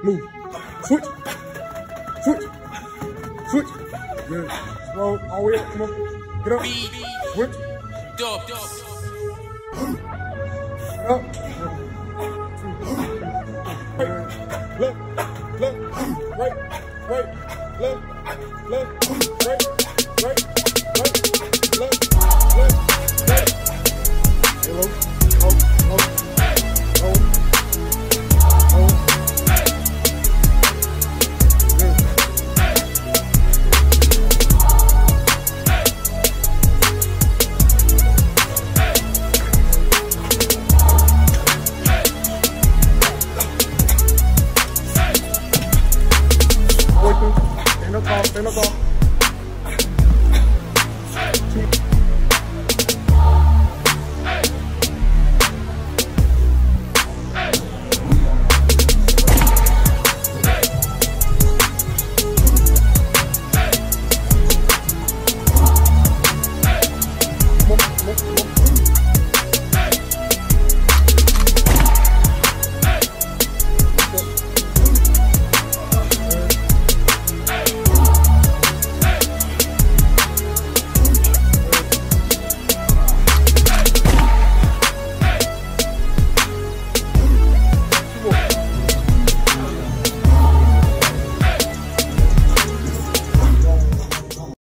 Move. Switch. Switch. Switch. Good. Roll all the way up. Come on. Get up. Switch. Up. Left. Left. Right. Right. Left. Left. Right. Right. Right. Left. Left. Right. Hello. Hold. Hold. Hold. Hold. Good. Stand up tall, stand up tall. Come on, come on, come on.